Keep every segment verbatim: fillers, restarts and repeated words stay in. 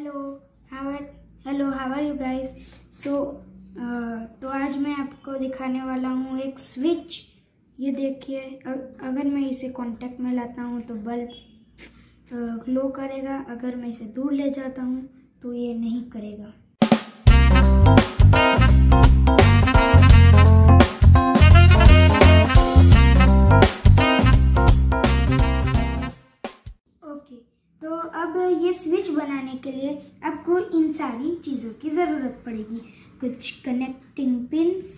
Hello how are hello how are you guys. So तो आज मैं आपको दिखाने वाला हूँ एक स्विच। ये देखिए, अगर मैं इसे कांटेक्ट में लाता हूँ तो बल्ब ग्लो करेगा, अगर मैं इसे दूर ले जाता हूँ तो ये नहीं करेगा। ओके, तो अब ये स्विच बनाने के लिए आपको इन सारी चीज़ों की ज़रूरत पड़ेगी। कुछ कनेक्टिंग पिंस,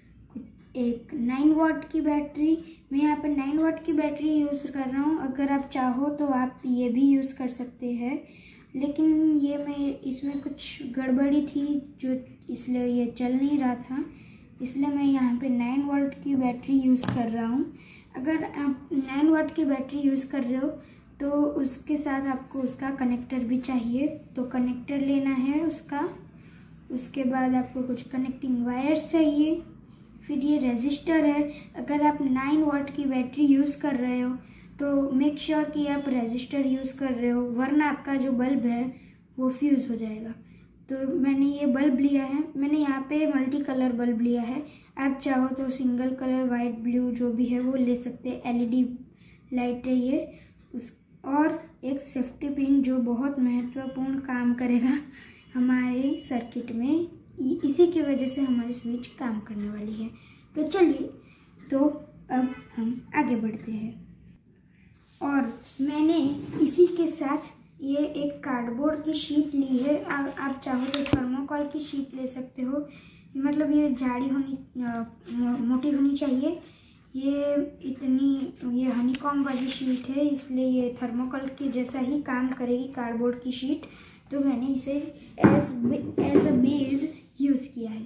एक नाइन वाट की बैटरी। मैं यहाँ पर नाइन वाट की बैटरी यूज़ कर रहा हूँ। अगर आप चाहो तो आप ये भी यूज़ कर सकते हैं, लेकिन ये मैं इसमें कुछ गड़बड़ी थी जो इसलिए ये चल नहीं रहा था, इसलिए मैं यहाँ पे नाइन वाट की बैटरी यूज़ कर रहा हूँ। अगर आप नाइन वाट की बैटरी यूज़ कर रहे हो तो उसके साथ आपको उसका कनेक्टर भी चाहिए, तो कनेक्टर लेना है उसका। उसके बाद आपको कुछ कनेक्टिंग वायर्स चाहिए। फिर ये रेजिस्टर है। अगर आप नाइन वाट की बैटरी यूज़ कर रहे हो तो मेक श्योर कि आप रेजिस्टर यूज़ कर रहे हो, वरना आपका जो बल्ब है वो फ्यूज़ हो जाएगा। तो मैंने ये बल्ब लिया है, मैंने यहाँ पे मल्टी कलर बल्ब लिया है। आप चाहो तो सिंगल कलर वाइट ब्लू जो भी है वो ले सकते हैं। एलईडी लाइट है ये। उस और एक सेफ्टी पिन जो बहुत महत्वपूर्ण काम करेगा हमारे सर्किट में, इसी की वजह से हमारी स्विच काम करने वाली है। तो चलिए, तो अब हम आगे बढ़ते हैं। और मैंने इसी के साथ ये एक कार्डबोर्ड की शीट ली है। आ, आप चाहो तो थर्मोकॉल की शीट ले सकते हो, मतलब ये जाड़ी होनी मोटी होनी चाहिए। ये इतनी ये हनीकॉम वाली शीट है, इसलिए ये थर्मोकॉल के जैसा ही काम करेगी कार्डबोर्ड की शीट। तो मैंने इसे as as a base use किया है।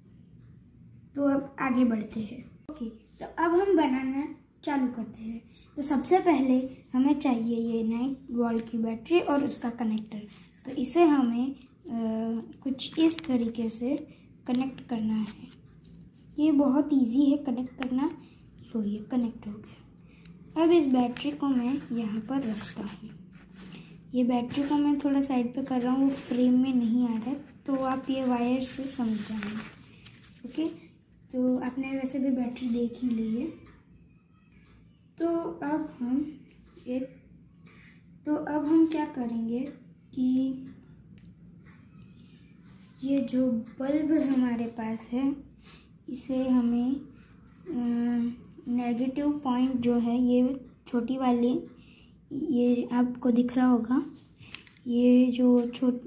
तो अब आगे बढ़ते हैं। ओके, तो अब हम बनाना चालू करते हैं। तो सबसे पहले हमें चाहिए ये नाइन वोल्ट की बैटरी और उसका कनेक्टर। तो इसे हमें आ, कुछ इस तरीके से कनेक्ट करना है। ये बहुत इजी है कनेक्ट करना। तो ये कनेक्ट हो गया। अब इस बैटरी को मैं यहाँ पर रखता हूँ। ये बैटरी को मैं थोड़ा साइड पे कर रहा हूँ, वो फ्रेम में नहीं आ रहा है, तो आप ये वायर से समझ जाएंगे। ओके, तो आपने वैसे भी बैटरी देख ही ली है। तो अब हम एक तो अब हम क्या करेंगे कि ये जो बल्ब हमारे पास है इसे हमें नेगेटिव पॉइंट जो है, ये छोटी वाली, ये आपको दिख रहा होगा, ये जो छोट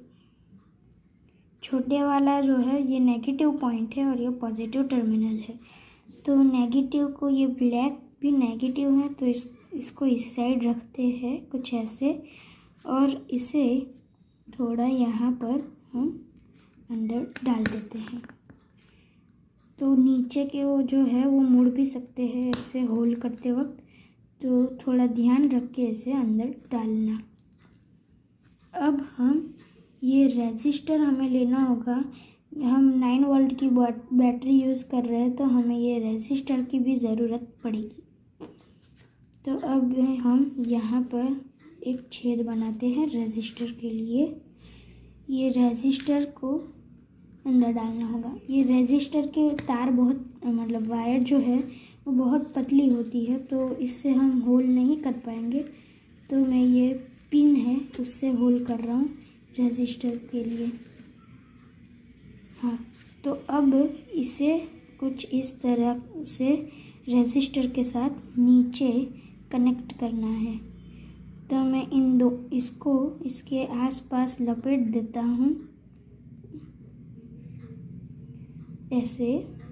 छोटे वाला जो है ये नेगेटिव पॉइंट है और ये पॉजिटिव टर्मिनल है। तो नेगेटिव को, ये ब्लैक भी नेगेटिव है, तो इस इसको इस साइड रखते हैं कुछ ऐसे, और इसे थोड़ा यहाँ पर हम अंदर डाल देते हैं। तो नीचे के वो जो है वो मुड़ भी सकते हैं इससे होल करते वक्त, तो थोड़ा ध्यान रख के इसे अंदर डालना। अब हम ये रेजिस्टर हमें लेना होगा। हम नाइन वोल्ट की बैटरी यूज़ कर रहे हैं तो हमें ये रेजिस्टर की भी ज़रूरत पड़ेगी। तो अब हम यहाँ पर एक छेद बनाते हैं रेजिस्टर के लिए। ये रेजिस्टर को अंदर डालना होगा। ये रेजिस्टर के तार बहुत, मतलब वायर जो है वो बहुत पतली होती है, तो इससे हम होल नहीं कर पाएंगे। तो मैं ये पिन है उससे होल कर रहा हूँ रेजिस्टर के लिए। हाँ, तो अब इसे कुछ इस तरह से रेजिस्टर के साथ नीचे कनेक्ट करना है। तो मैं इन दो इसको इसके आसपास लपेट देता हूँ ऐसे।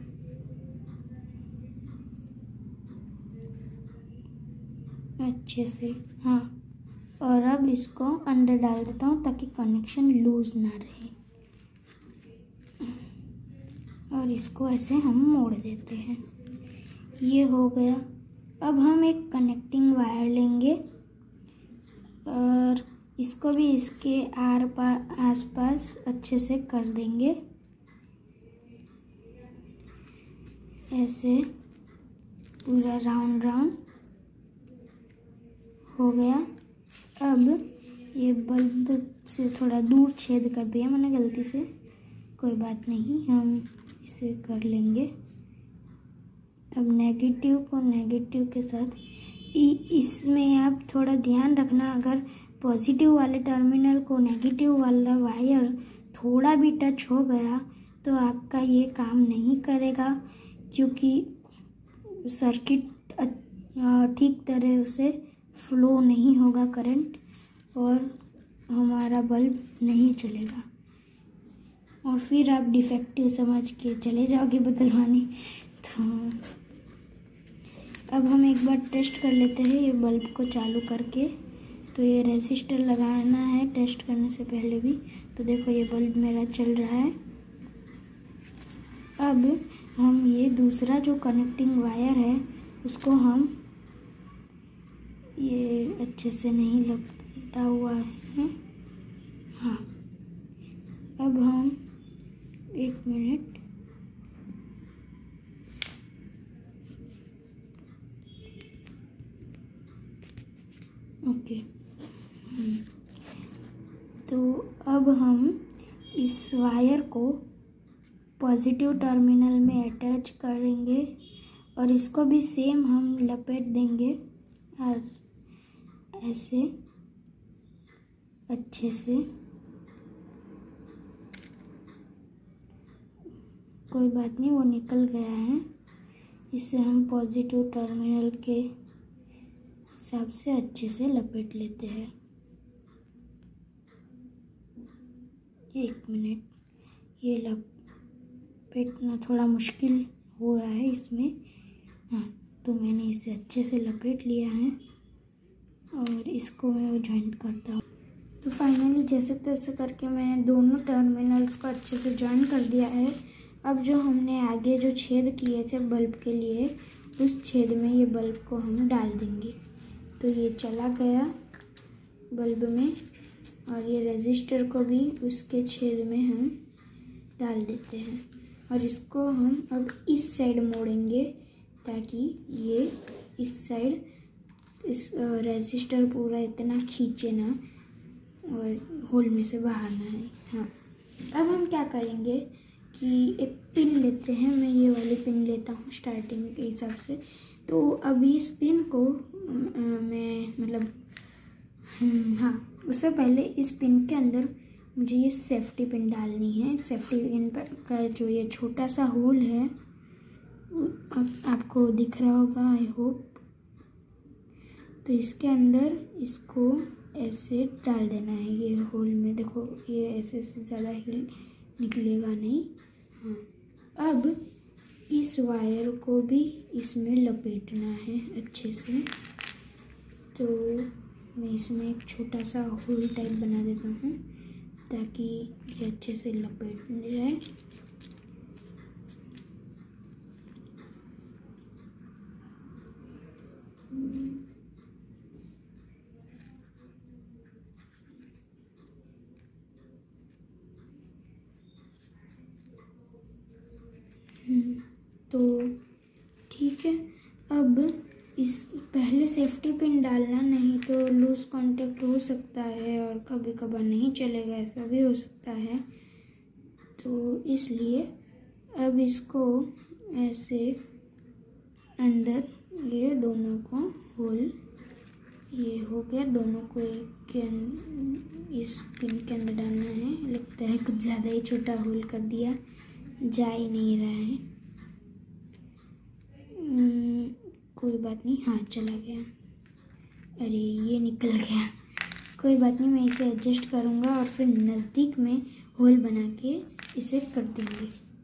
अच्छे से, हाँ। और अब इसको अंदर डाल देता हूँ ताकि कनेक्शन लूज ना रहे, और इसको ऐसे हम मोड़ देते हैं। ये हो गया। अब हम एक कनेक्टिंग वायर लेंगे और इसको भी इसके आर पार आसपास अच्छे से कर देंगे ऐसे, पूरा राउंड राउंड हो गया। अब ये बल्ब से थोड़ा दूर छेद कर दिया मैंने गलती से, कोई बात नहीं, हम इसे कर लेंगे। अब नेगेटिव को नेगेटिव के साथ इसमें आप थोड़ा ध्यान रखना, अगर पॉजिटिव वाले टर्मिनल को नेगेटिव वाला वायर थोड़ा भी टच हो गया तो आपका ये काम नहीं करेगा, क्योंकि सर्किट ठीक तरह से फ्लो नहीं होगा करंट और हमारा बल्ब नहीं चलेगा, और फिर आप डिफेक्टिव समझ के चले जाओगे बदलवाने। तो अब हम एक बार टेस्ट कर लेते हैं ये बल्ब को चालू करके। तो ये रेसिस्टर लगाना है टेस्ट करने से पहले भी। तो देखो ये बल्ब मेरा चल रहा है। अब हम ये दूसरा जो कनेक्टिंग वायर है उसको हम, ये अच्छे से नहीं लपटा हुआ है, हाँ, अब हम एक मिनट, ओके, तो अब हम इस वायर को पॉजिटिव टर्मिनल में अटैच करेंगे और इसको भी सेम हम लपेट देंगे ऐसे अच्छे से। कोई बात नहीं, वो निकल गया है। इसे हम पॉजिटिव टर्मिनल के हिसाब से अच्छे से लपेट लेते हैं। एक मिनट, ये लपेटना थोड़ा मुश्किल हो रहा है इसमें, हाँ, तो मैंने इसे अच्छे से लपेट लिया है और इसको मैं वो जॉइंट करता हूँ। तो फाइनली जैसे तैसे करके मैंने दोनों टर्मिनल्स को अच्छे से जॉइन कर दिया है। अब जो हमने आगे जो छेद किए थे बल्ब के लिए, उस छेद में ये बल्ब को हम डाल देंगे। तो ये चला गया बल्ब में और ये रेजिस्टर को भी उसके छेद में हम डाल देते हैं और इसको हम अब इस साइड मोड़ेंगे ताकि ये इस साइड इस रेजिस्टर पूरा इतना खींचे ना और होल में से बाहर ना आए। हाँ, अब हम क्या करेंगे कि एक पिन लेते हैं, मैं ये वाली पिन लेता हूँ स्टार्टिंग के हिसाब से। तो अभी इस पिन को आ, मैं मतलब हाँ, उससे पहले इस पिन के अंदर मुझे ये सेफ्टी पिन डालनी है। सेफ्टी पिन का जो ये छोटा सा होल है आपको दिख रहा होगा आई होप। तो इसके अंदर इसको ऐसे डाल देना है ये होल में। देखो ये ऐसे से ज़्यादा हिल निकलेगा नहीं। हाँ, अब इस वायर को भी इसमें लपेटना है अच्छे से। तो मैं इसमें एक छोटा सा होल टाइप बना देता हूँ ताकि ये अच्छे से लपेट जाए। तो ठीक है, अब इस पहले सेफ्टी पिन डालना, नहीं तो लूज कांटेक्ट हो सकता है और कभी कभार नहीं चलेगा, ऐसा भी हो सकता है। तो इसलिए अब इसको ऐसे अंदर ये दोनों को होल, ये हो गया, दोनों को एक के इस पिन के अंदर डालना है। लगता है कुछ ज़्यादा ही छोटा होल कर दिया, जा ही नहीं रहा है। कोई बात नहीं, हाँ चला गया। अरे ये निकल गया, कोई बात नहीं, मैं इसे एडजस्ट करूँगा और फिर नज़दीक में होल बना के इसे कर देंगे।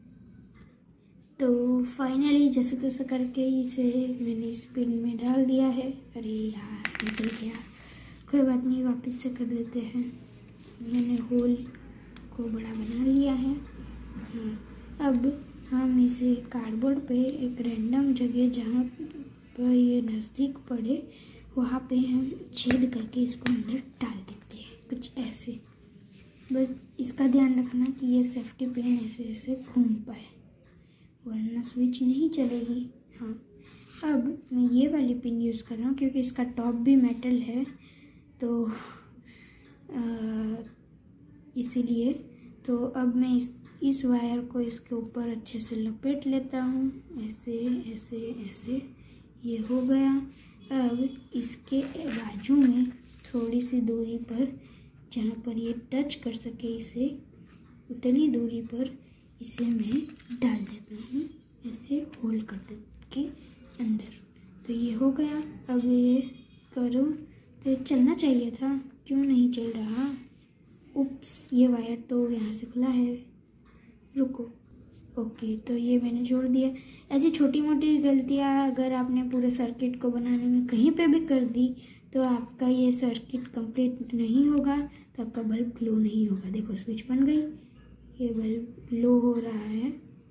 तो फाइनली जैसे तैसे करके इसे मैंने इस पिन में डाल दिया है। अरे यार निकल गया, कोई बात नहीं, वापस से कर देते हैं। मैंने होल को बड़ा बना लिया है। हाँ, अब हम इसे कार्डबोर्ड पे एक रैंडम जगह जहाँ पर ये नज़दीक पड़े वहाँ पे हम छेद करके इसको अंदर डाल देते हैं, कुछ ऐसे। बस इसका ध्यान रखना कि ये सेफ्टी पिन ऐसे ऐसे घूम पाए, वरना स्विच नहीं चलेगी। हाँ, अब मैं ये वाली पिन यूज़ कर रहा हूँ क्योंकि इसका टॉप भी मेटल है, तो इसीलिए। तो अब मैं इस इस वायर को इसके ऊपर अच्छे से लपेट लेता हूँ, ऐसे ऐसे ऐसे। ये हो गया। अब इसके बाजू में थोड़ी सी दूरी पर, जहाँ पर ये टच कर सके इसे, उतनी दूरी पर इसे मैं डाल देता हूँ, ऐसे होल कर दे के अंदर। तो ये हो गया। अब ये करो तो ये चलना चाहिए था, क्यों नहीं चल रहा? उप्स, ये वायर तो यहाँ से खुला है, रुको। ओके, तो ये मैंने जोड़ दिया। ऐसी छोटी मोटी गलतियाँ अगर आपने पूरे सर्किट को बनाने में कहीं पे भी कर दी तो आपका ये सर्किट कंप्लीट नहीं होगा, तो आपका बल्ब ग्लो नहीं होगा। देखो स्विच बन गई, ये बल्ब ग्लो हो रहा है।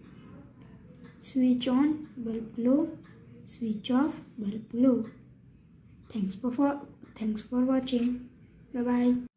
Switch on, bulb glow, switch off, bulb glow. Thanks for thanks for watching. Bye bye.